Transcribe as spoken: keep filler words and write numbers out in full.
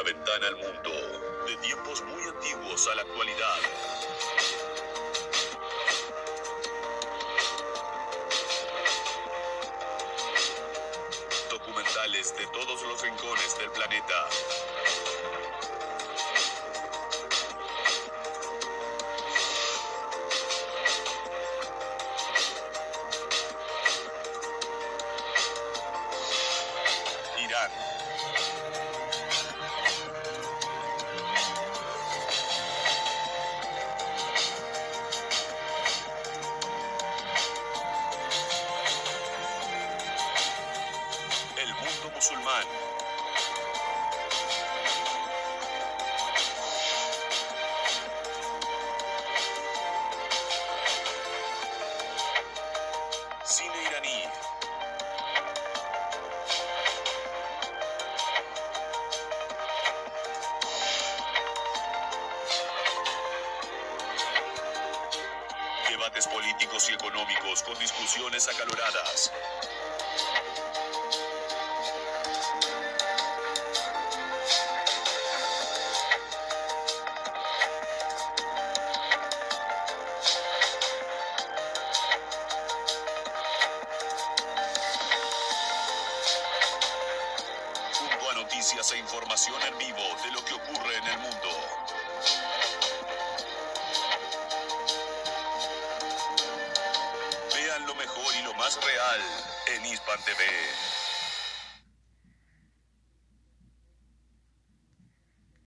ventana al mundo, de tiempos muy antiguos a la actualidad. Documentales de todos los rincones del planeta. Irán. El mundo musulmán. Cine iraní. Debates políticos y económicos con discusiones acaloradas. Junto a noticias e información en vivo de lo que ocurre en el mundo. Vean lo mejor y lo más real en Hispan T V.